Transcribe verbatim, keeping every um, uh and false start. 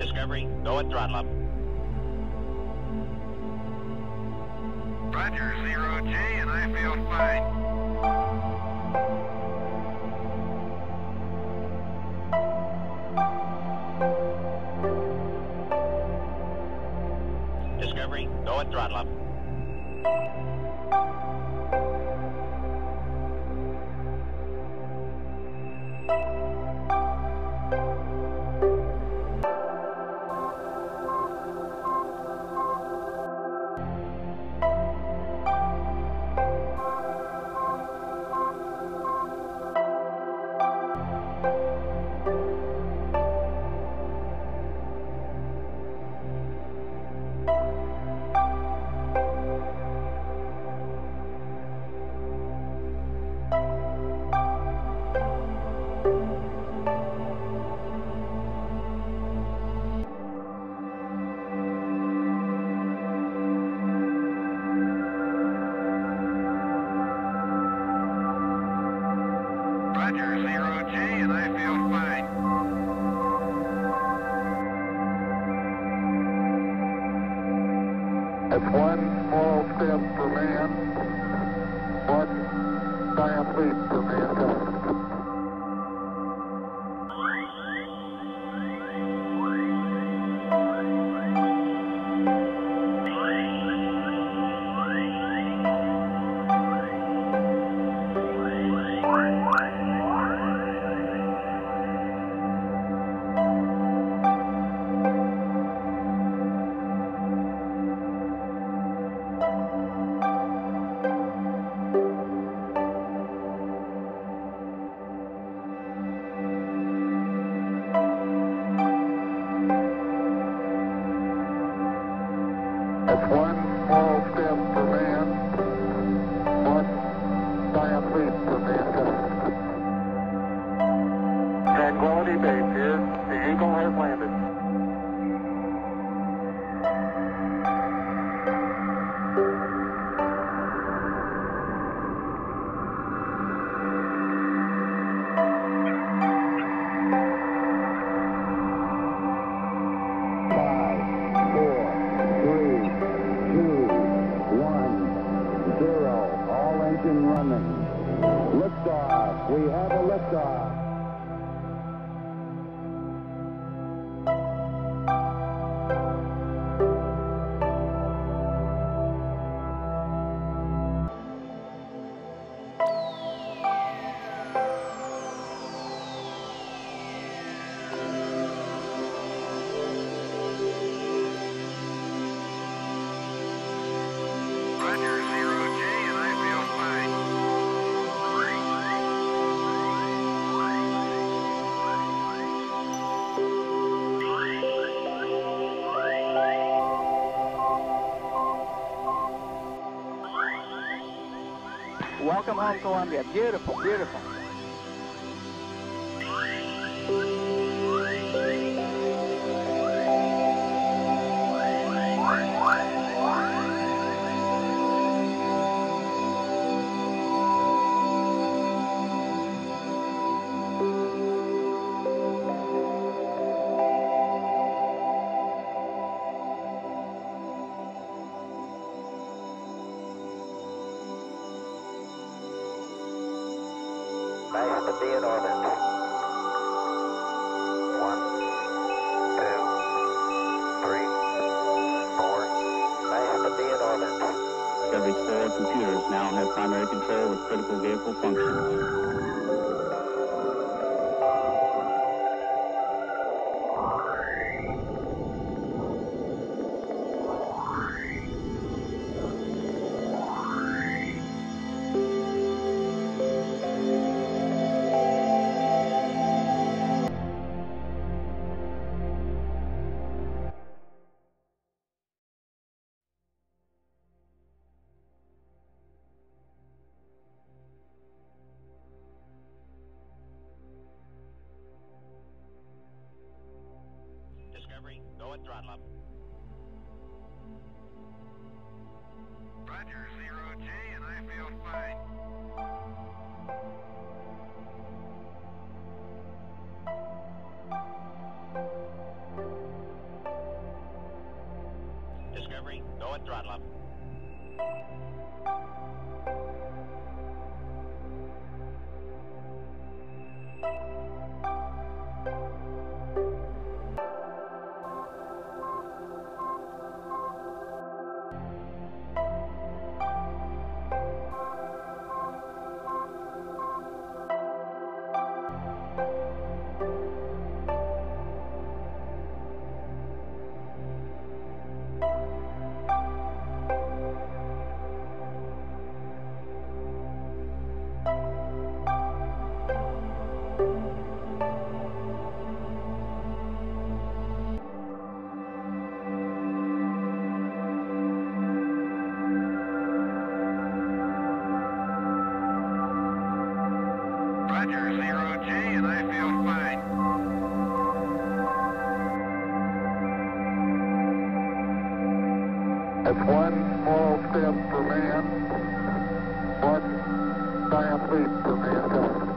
Discovery, go at throttle up. Roger, zero G, and I feel fine. Discovery, go at throttle up. Roger, zero G, and I feel fine. It's one small step for man, one giant leap for mankind. It's one small step for man, one giant leap for mankind. Tranquility Base here. The Eagle has landed. Running. Liftoff. We have a liftoff. Roger, zero G, and I feel fine. Welcome home, Columbia. Beautiful, beautiful. Nice to be in orbit. One, two, three, four. Nice to be in orbit. Discovery's four computers now have primary control of critical vehicle functions. Discovery, go at throttle up. Roger, zero G, and I feel fine. Discovery, go and throttle up. Roger, zero G, and I feel fine. That's one small step for man, one giant leap for mankind.